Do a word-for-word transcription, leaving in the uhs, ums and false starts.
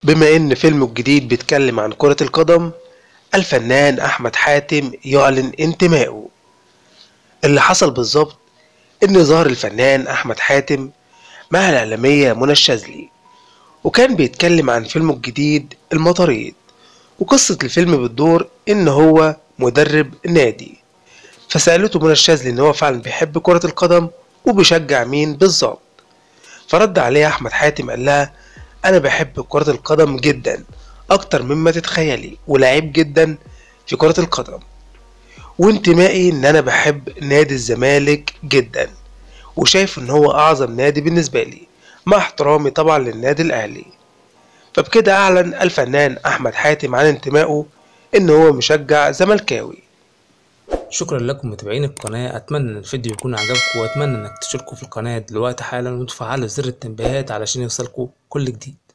بما ان فيلمه الجديد بيتكلم عن كرة القدم، الفنان احمد حاتم يعلن انتمائه. اللي حصل بالظبط ان ظهر الفنان احمد حاتم مع الاعلامية منى الشاذلي، وكان بيتكلم عن فيلمه الجديد المطاريد. وقصة الفيلم بتدور ان هو مدرب نادي، فسألته منى الشاذلي ان هو فعلا بيحب كرة القدم وبيشجع مين بالظبط. فرد عليها احمد حاتم قال لها: انا بحب كرة القدم جدا اكتر مما تتخيلي، ولعيب جدا في كرة القدم، وانتمائي ان انا بحب نادي الزمالك جدا، وشايف ان هو اعظم نادي بالنسبة لي، مع احترامي طبعا للنادي الاهلي. فبكده اعلن الفنان احمد حاتم عن انتمائه ان هو مشجع زملكاوي. شكرا لكم متابعين القناة، اتمنى ان الفيديو يكون عجبكم، واتمنى انك تشتركوا في القناة دلوقتي حالا وتفعلوا زر التنبيهات علشان يوصلكوا كل جديد.